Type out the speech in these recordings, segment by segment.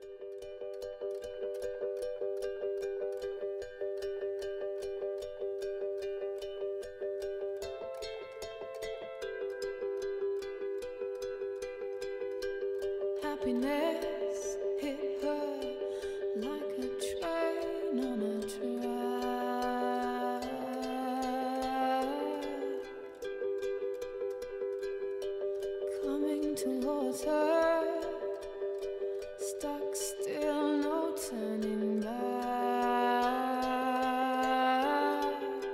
Happiness hit her like a train on a track, coming towards her, stuck still, no turning back.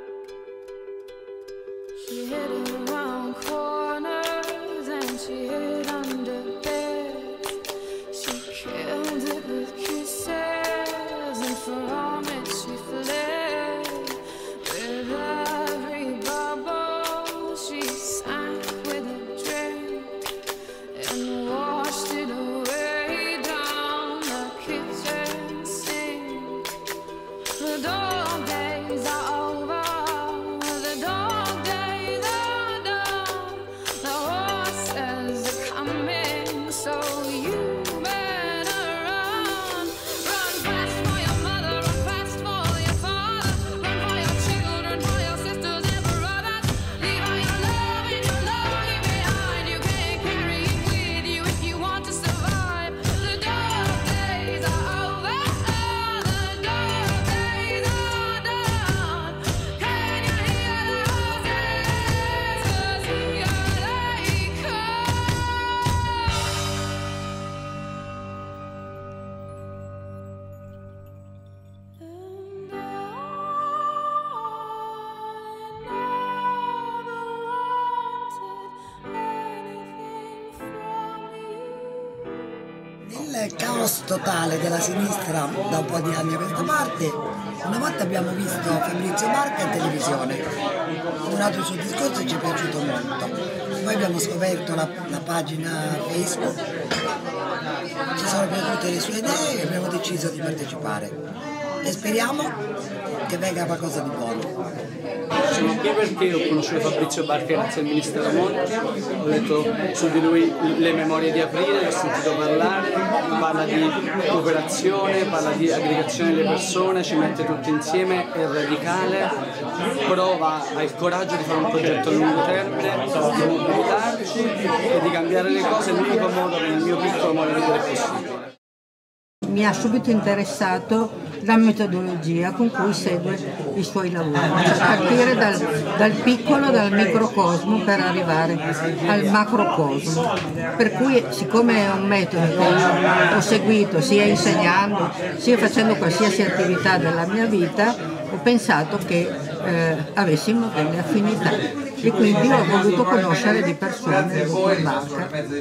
She hid around corners and she hid under beds. She killed it with kisses, and from it she fled. With every bubble she sank with a drink and washed it away down the kitchen sink. The dog days are over, the dog days are done. The horses are coming, so you better run. Run fast for your mother, run fast for your father, run for your children, for your sisters and brothers. Leave all your loving behind. You can't carry it with you if you want to survive. The dog days are over, the dog days are done. Can you hear the horses? 'Cause here they come. Nel caos totale della sinistra da un po' di anni a questa parte, una volta abbiamo visto Fabrizio Barca in televisione, durato il suo discorso e ci è piaciuto molto. Poi abbiamo scoperto la pagina Facebook, ci sono piaciute le sue idee e abbiamo deciso di partecipare. E speriamo che venga qualcosa di buono. Sono qui perché ho conosciuto Fabrizio Barca grazie al ministro Monti, ho letto su di lui le memorie di aprile, ho sentito parlare, parla di cooperazione, parla di aggregazione delle persone, ci mette tutti insieme, è radicale, prova, ha il coraggio di fare un progetto a lungo termine, di mobilitarci e di cambiare le cose, è l'unico modo che nel mio piccolo modo di vedere è possibile. Mi ha subito interessato la metodologia con cui segue i suoi lavori, cioè partire dal piccolo, dal microcosmo per arrivare al macrocosmo. Per cui, siccome è un metodo che io ho seguito sia insegnando sia facendo qualsiasi attività della mia vita, ho pensato che avessimo delle affinità e quindi ho voluto conoscere di persona il dottor Barca.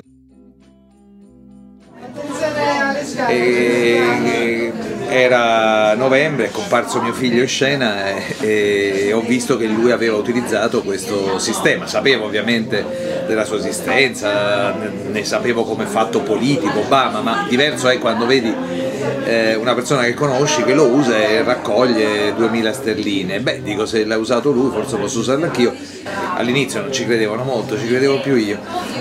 Era novembre, è comparso mio figlio in scena e ho visto che lui aveva utilizzato questo sistema. Sapevo ovviamente della sua esistenza, ne sapevo come fatto politico, Obama, ma diverso è quando vedi una persona che conosci che lo usa e raccoglie 2000 sterline. Beh, dico, se l'ha usato lui forse posso usarlo anch'io. All'inizio non ci credevano molto, ci credevo più io.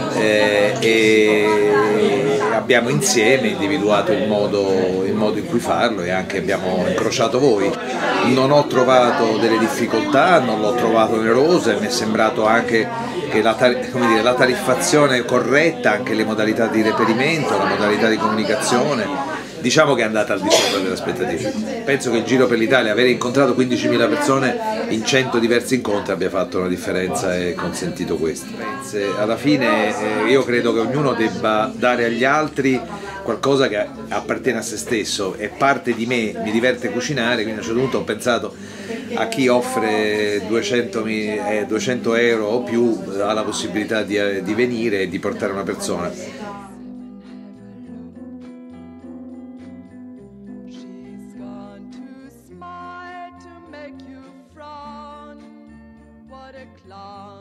E abbiamo insieme individuato il modo in cui farlo e anche abbiamo incrociato voi. Non ho trovato delle difficoltà, non l'ho trovato oneroso e mi è sembrato anche che la tariffazione corretta, anche le modalità di reperimento, la modalità di comunicazione, diciamo che è andata al di sopra delle aspettative. Penso che il Giro per l'Italia, avere incontrato 15.000 persone in 100 diversi incontri abbia fatto una differenza e consentito questo. Alla fine io credo che ognuno debba dare agli altri qualcosa che appartiene a se stesso, è parte di me, mi diverte cucinare, quindi a un certo punto ho pensato a chi offre 200 euro o più ha la possibilità di venire e di portare una persona. What a clown.